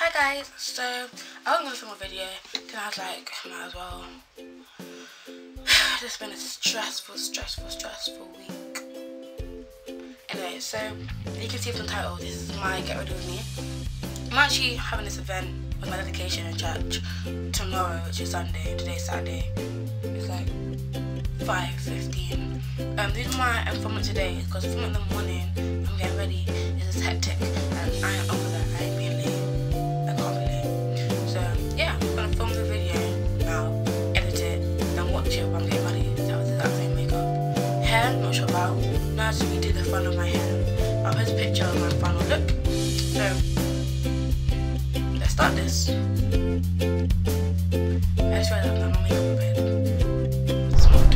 Hi guys, so I'm gonna film a video. Then I was like, might as well. It's been a stressful week. Anyway, so you can see from the title, this is my get ready with me. I'm actually having this event with my dedication in church tomorrow, which is Sunday. Today's Saturday. It's like 5:15. The reason why I'm filming today is because filming in the morning, I'm getting ready, is just hectic, and I am over that. I ain't being late. I can't be late. So yeah, I'm gonna film the video now, edit it, then watch it while I'm getting ready. That was the exact same makeup. Hair, not sure about. Now I just redo the front of my hair. I'll post a picture of my final look. So let's start this. I just realized I have my makeup prepared. Smart.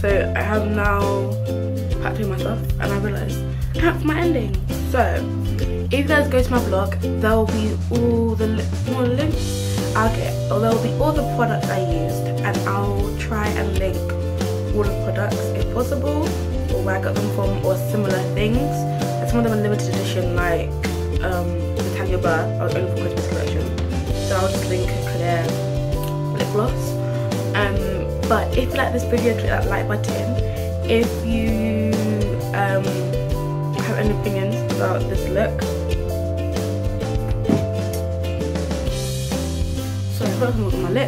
So I have now packed in my stuff and I realised I have my ending. So if you guys go to my blog, there will be all the links. Okay, there will be all the products I used, and I'll try and link all the products if possible, or where I got them from, or similar things. And some of them are limited edition, like the Tanya Bar, only for Christmas collection. So I'll just link a clear lip gloss. But if you like this video, click that like button. If you have any opinions about this look, sorry, I've got some on my lip.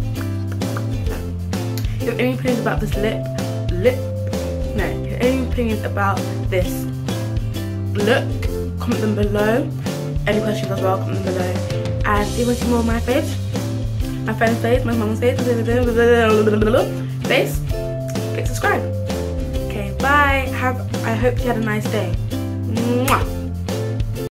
If you have any opinions about this if you have any opinions about this look, comment them below. Any questions as well, comment them below. And if you want to see more of my face, my friend's face, my mom's face, click subscribe. Okay, bye. I hope you had a nice day. Mwah.